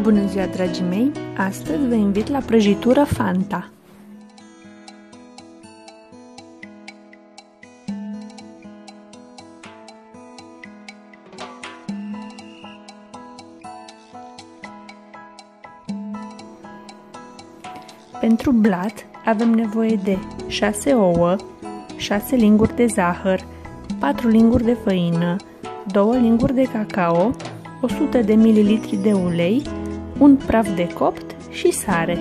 Bună ziua, dragii mei! Astăzi vă invit la prăjitură Fanta. Pentru blat avem nevoie de 6 ouă, 6 linguri de zahăr, 4 linguri de făină, 2 linguri de cacao, 100 de ml de ulei, un praf de copt și sare.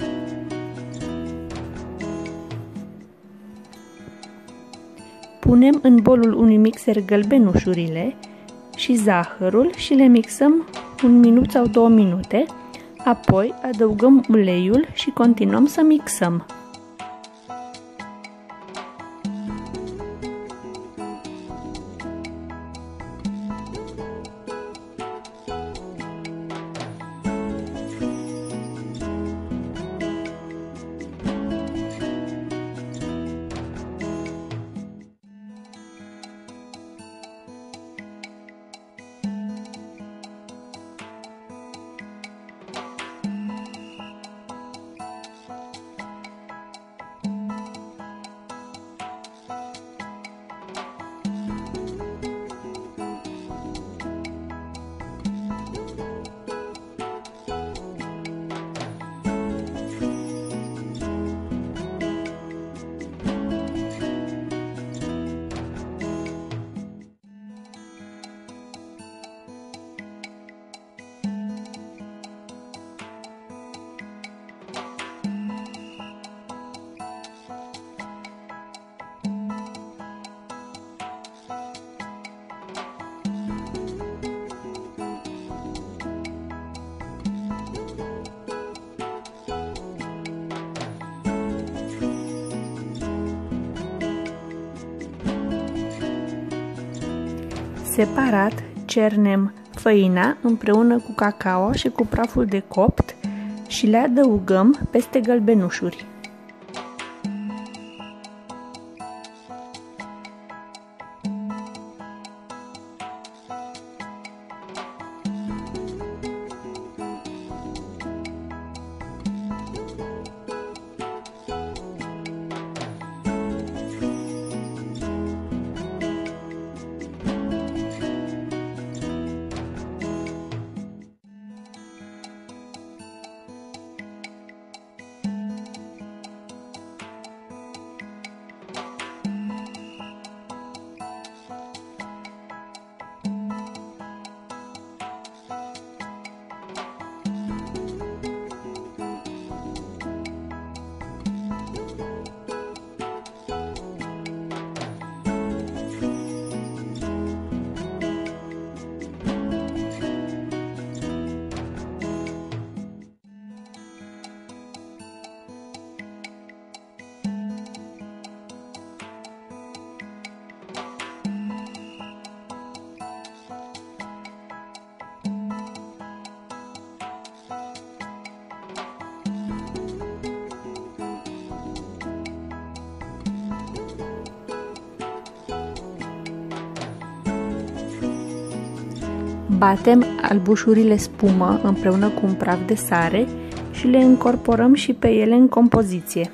Punem în bolul unui mixer gălbenușurile și zahărul și le mixăm 1 minut sau 2 minute, apoi adăugăm uleiul și continuăm să mixăm. Separat cernem făina împreună cu cacao și cu praful de copt și le adăugăm peste gălbenușuri. Batem albușurile spumă împreună cu un praf de sare și le încorporăm și pe ele în compoziție.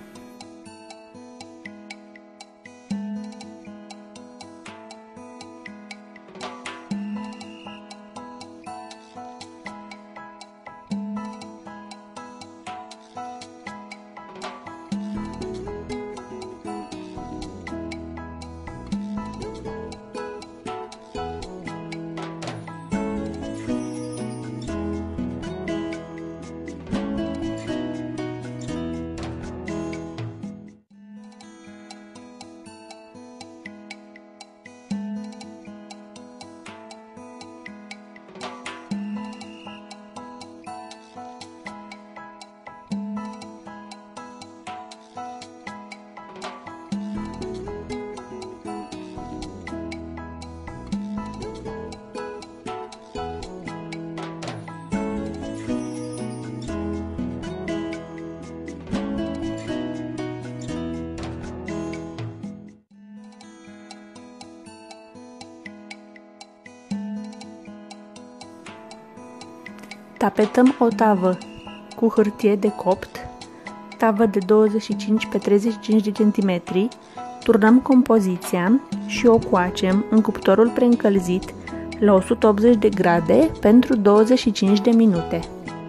Tapetăm o tavă cu hârtie de copt, tavă de 25 pe 35 de centimetri, turnăm compoziția și o coacem în cuptorul preîncălzit la 180 de grade pentru 25 de minute.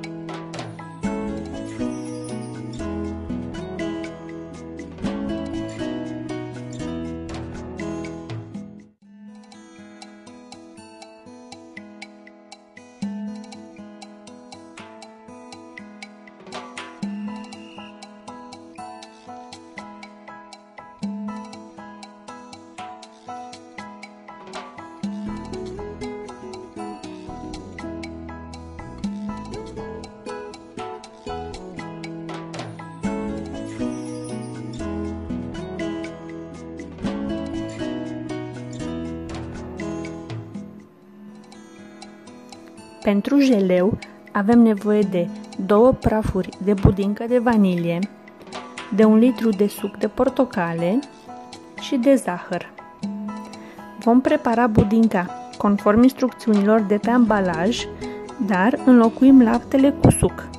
Pentru jeleu avem nevoie de 2 prafuri de budincă de vanilie, de 1 litru de suc de portocale și de zahăr. Vom prepara budinca conform instrucțiunilor de pe ambalaj, dar înlocuim laptele cu suc.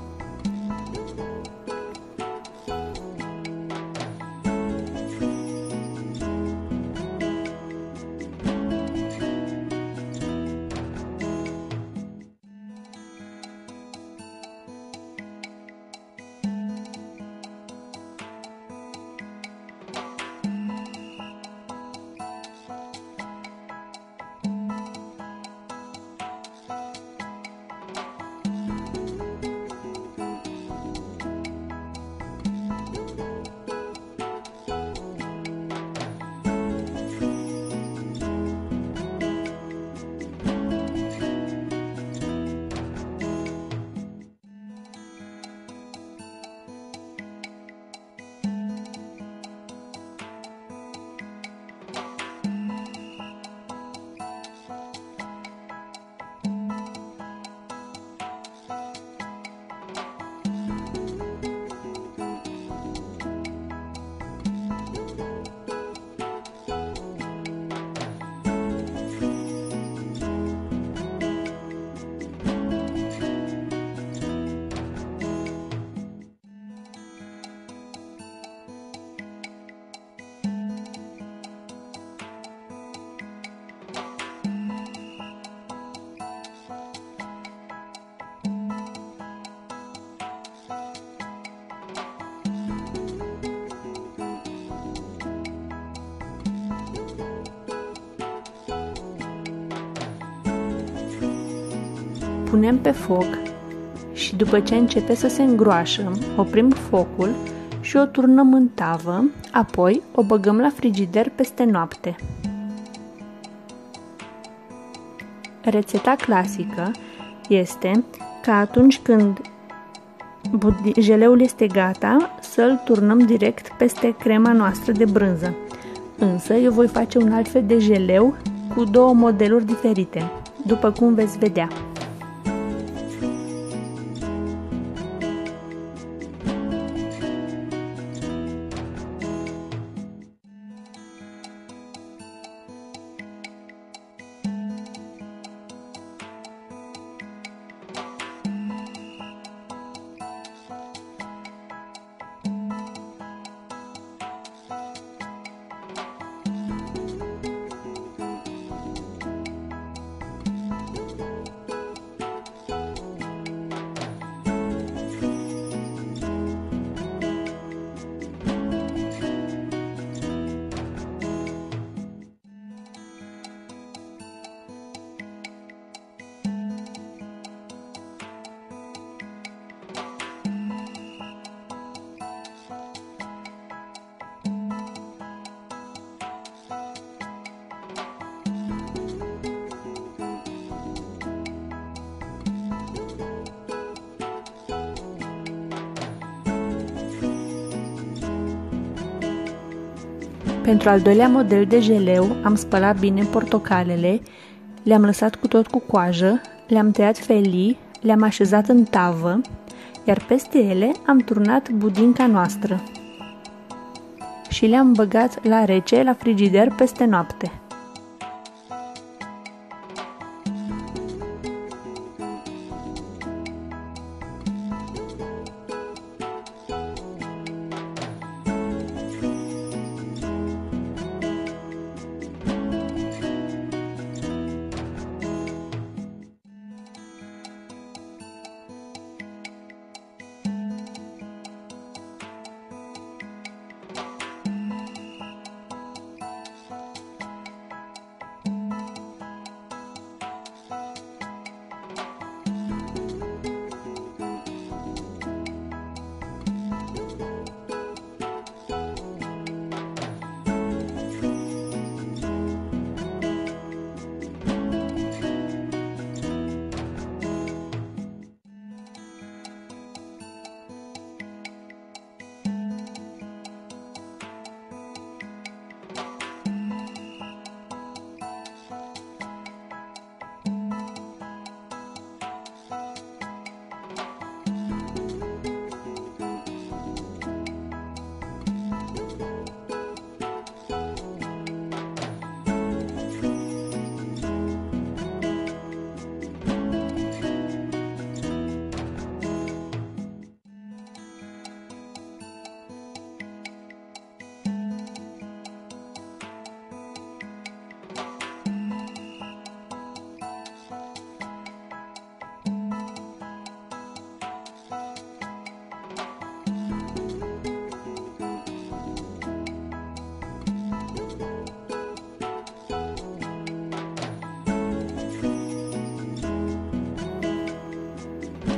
Punem pe foc și după ce începe să se îngroașă, oprim focul și o turnăm în tavă, apoi o băgăm la frigider peste noapte. Rețeta clasică este ca atunci când jeleul este gata, să-l turnăm direct peste crema noastră de brânză. Însă eu voi face un alt fel de jeleu cu 2 modeluri diferite, după cum veți vedea. Pentru al doilea model de jeleu am spălat bine portocalele, le-am lăsat cu tot cu coajă, le-am tăiat felii, le-am așezat în tavă, iar peste ele am turnat budinca noastră și le-am băgat la rece la frigider peste noapte.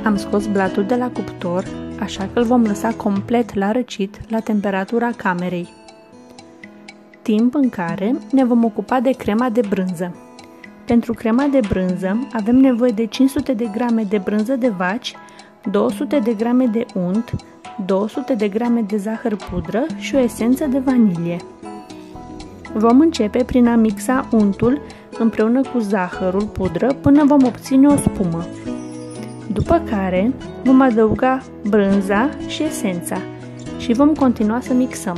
Am scos blatul de la cuptor, așa că îl vom lăsa complet la răcit la temperatura camerei. Timp în care ne vom ocupa de crema de brânză. Pentru crema de brânză avem nevoie de 500 de grame de brânză de vaci, 200 de grame de unt, 200 de grame de zahăr pudră și o esență de vanilie. Vom începe prin a mixa untul împreună cu zahărul pudră până vom obține o spumă. După care vom adăuga brânza și esența și vom continua să mixăm.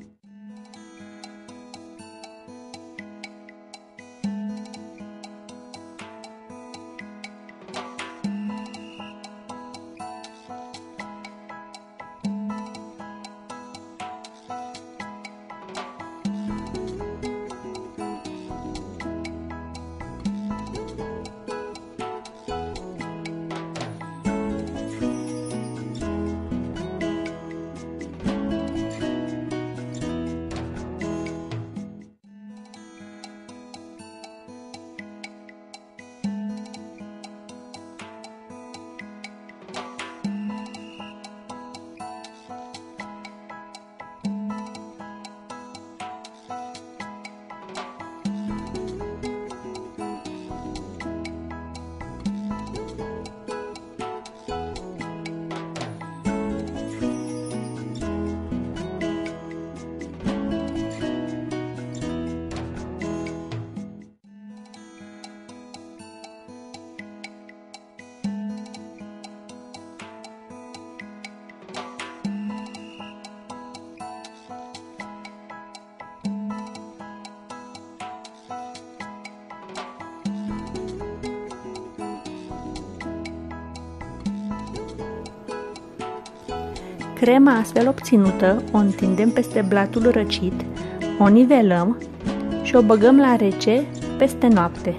Crema astfel obținută o întindem peste blatul răcit, o nivelăm și o băgăm la rece peste noapte.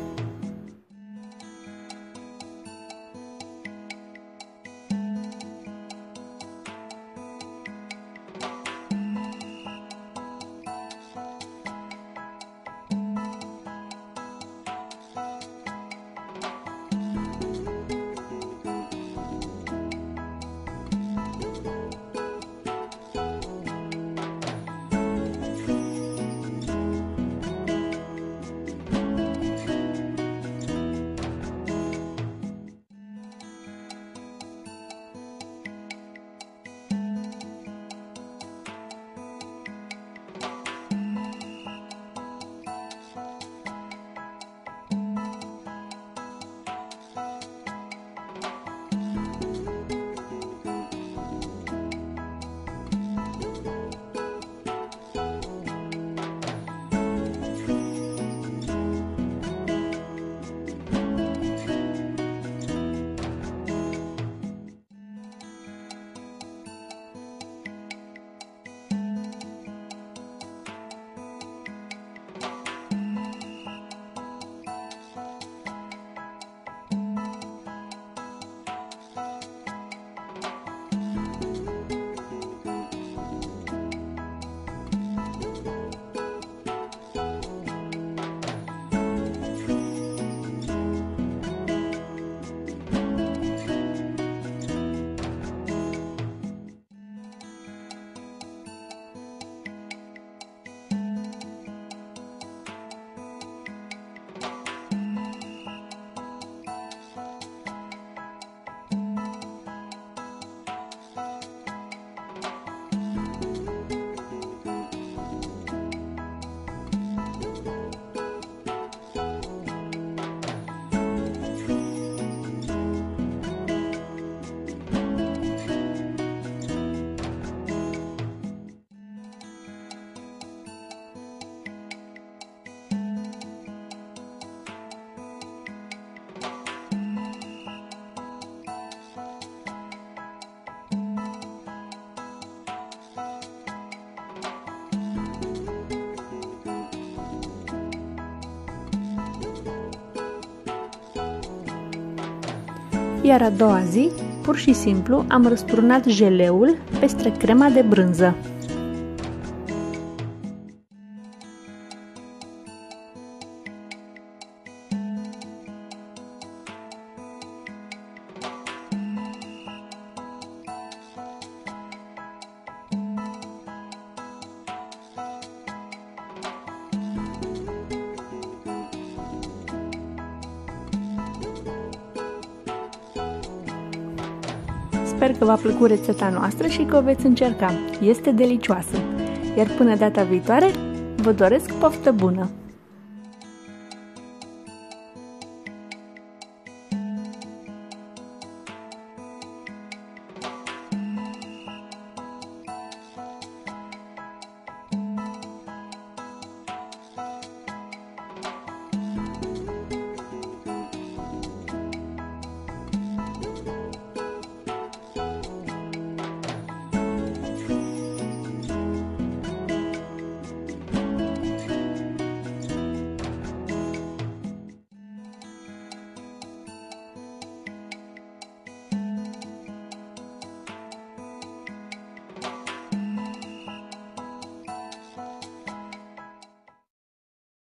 iar a doua zi, pur și simplu, am răsturnat jeleul peste crema de brânză. Sper că v-a plăcut rețeta noastră și că o veți încerca. Este delicioasă! Iar până data viitoare, vă doresc poftă bună!